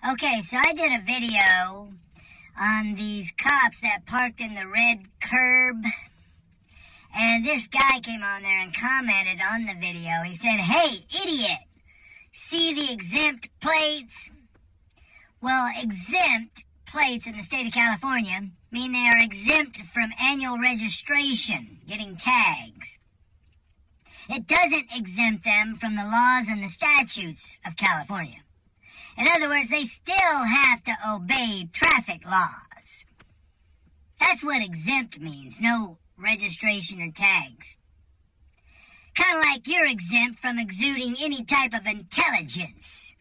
Okay, so I did a video on these cops that parked in the red curb. And this guy came on there and commented on the video. He said, "Hey, idiot, see the exempt plates?" Well, exempt plates in the state of California mean they are exempt from annual registration, getting tags. It doesn't exempt them from the laws and the statutes of California. In other words, they still have to obey traffic laws. That's what exempt means, no registration or tags. Kind of like you're exempt from exuding any type of intelligence.